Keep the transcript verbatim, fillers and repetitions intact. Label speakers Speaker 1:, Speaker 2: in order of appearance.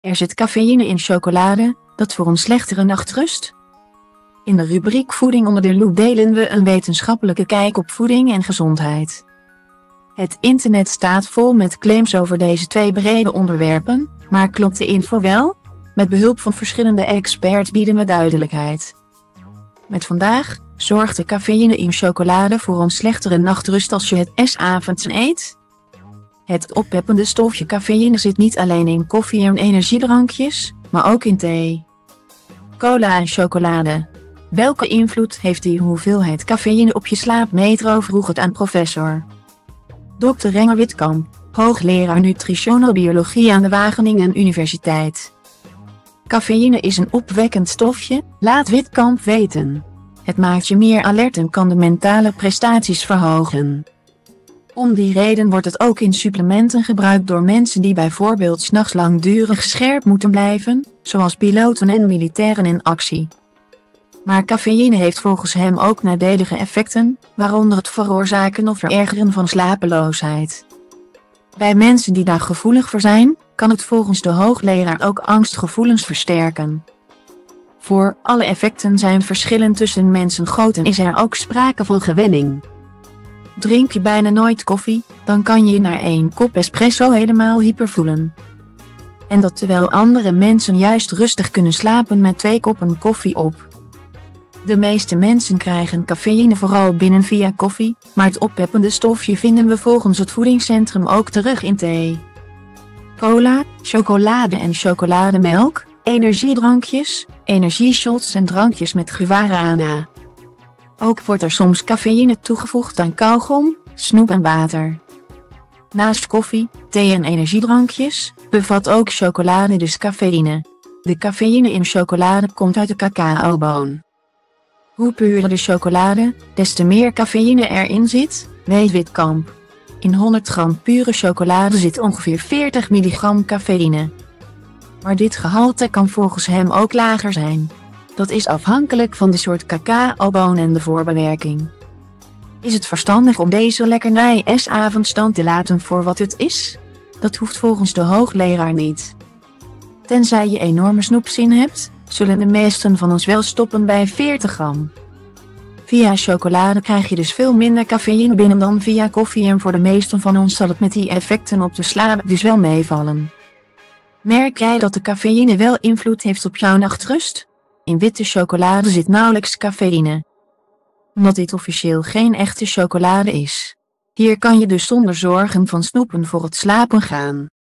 Speaker 1: Er zit cafeïne in chocolade, dat voor een slechtere nachtrust? In de rubriek Voeding onder de loep delen we een wetenschappelijke kijk op voeding en gezondheid. Het internet staat vol met claims over deze twee brede onderwerpen, maar klopt de info wel? Met behulp van verschillende experts bieden we duidelijkheid. Met vandaag, zorgt de cafeïne in chocolade voor een slechtere nachtrust als je het 's avonds eet? Het oppeppende stofje cafeïne zit niet alleen in koffie en energiedrankjes, maar ook in thee, cola en chocolade. Welke invloed heeft die hoeveelheid cafeïne op je slaapmetro? Vroeg het aan professor dokter Renger Witkamp, hoogleraar nutritionele biologie aan de Wageningen Universiteit. Cafeïne is een opwekkend stofje, laat Witkamp weten. Het maakt je meer alert en kan de mentale prestaties verhogen. Om die reden wordt het ook in supplementen gebruikt door mensen die bijvoorbeeld 's nachts langdurig scherp moeten blijven, zoals piloten en militairen in actie. Maar cafeïne heeft volgens hem ook nadelige effecten, waaronder het veroorzaken of verergeren van slapeloosheid. Bij mensen die daar gevoelig voor zijn, kan het volgens de hoogleraar ook angstgevoelens versterken. Voor alle effecten zijn verschillen tussen mensen groot en is er ook sprake van gewenning. Drink je bijna nooit koffie, dan kan je je na één kop espresso helemaal hyper voelen. En dat terwijl andere mensen juist rustig kunnen slapen met twee koppen koffie op. De meeste mensen krijgen cafeïne vooral binnen via koffie, maar het oppeppende stofje vinden we volgens het voedingscentrum ook terug in thee, cola, chocolade en chocolademelk, energiedrankjes, energieshots en drankjes met guarana. Ook wordt er soms cafeïne toegevoegd aan kauwgom, snoep en water. Naast koffie, thee en energiedrankjes, bevat ook chocolade dus cafeïne. De cafeïne in chocolade komt uit de cacaoboon. Hoe puurder de chocolade, des te meer cafeïne erin zit, weet Witkamp. In honderd gram pure chocolade zit ongeveer veertig milligram cafeïne. Maar dit gehalte kan volgens hem ook lager zijn. Dat is afhankelijk van de soort cacaoboon en de voorbewerking. Is het verstandig om deze lekkernij 's avonds dan te laten voor wat het is? Dat hoeft volgens de hoogleraar niet. Tenzij je enorme snoepzin hebt, zullen de meesten van ons wel stoppen bij veertig gram. Via chocolade krijg je dus veel minder cafeïne binnen dan via koffie en voor de meesten van ons zal het met die effecten op de slaap dus wel meevallen. Merk jij dat de cafeïne wel invloed heeft op jouw nachtrust? In witte chocolade zit nauwelijks cafeïne, omdat dit officieel geen echte chocolade is. Hier kan je dus zonder zorgen van snoepen voor het slapen gaan.